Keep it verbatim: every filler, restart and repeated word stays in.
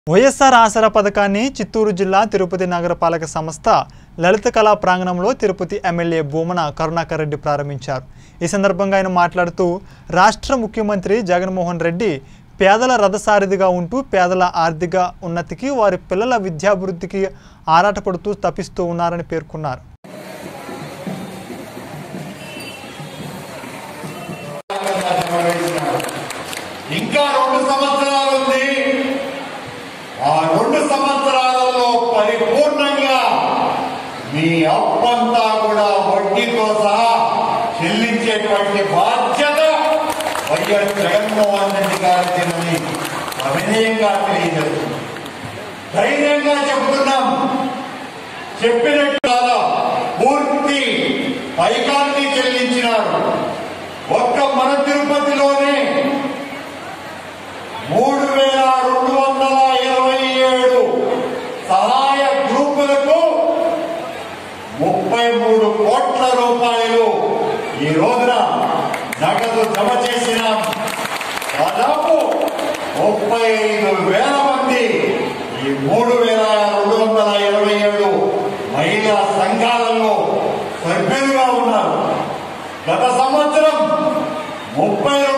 వైఎస్ఆర్ ఆసరా పథకాన్ని చిత్తూరు జిల్లా తిరుపతి నగరపాలక సంస్థ లలిత కళా ప్రాంగణంలో తిరుపతి ఎమ్మెల్యే భూమన కరుణాకర్ రెడ్డి ప్రారంభించారు। ఈ సందర్భంగా ఆయన మాట్లాడుతూ రాష్ట్ర ముఖ్యమంత్రి జగన్మోహన్ రెడ్డి పేదల రథసారథిగా ఉంటూ పేదల ఆర్థిక ఉన్నతికి వారి పిల్లల విద్యాభివృద్ధికి ఆరాటపడుతూ తపిస్తూ ఉన్నారని పేర్కొన్నారు। ఇంకా రెండు సంవత్సరాలు ఉంది। ఆ రెండు సంవత్సరాలలో పరిపూర్ణంగా మీ అప్పంతా కూడా వడ్డీతో సహా చెల్లించేటువంటి బాధ్యత వైఎస్ జగన్మోహన్ రెడ్డి గారికి అవినయంగా తెలియజేస్తుంది। ధైర్యంగా చెబుతున్నాం, చెప్పినట్టు పూర్తి పైకాన్ని చెల్లించినారు। ఒక్క మన తిరుపతిలోనే మూడు వేల రెండు వందల ఇరవై ఏడు సహాయ గ్రూపులకు ముప్పై మూడు కోట్ల రూపాయలు ఈ రోజున నగదు జమ చేసిన దాదాపు ముప్పై ఐదు వేల మంది ఈ మూడు వేల రెండు వందల ఇరవై ఏడు మహిళా సంఘాలలో సభ్యులుగా ఉన్నారు। గత సంవత్సరం ముప్పై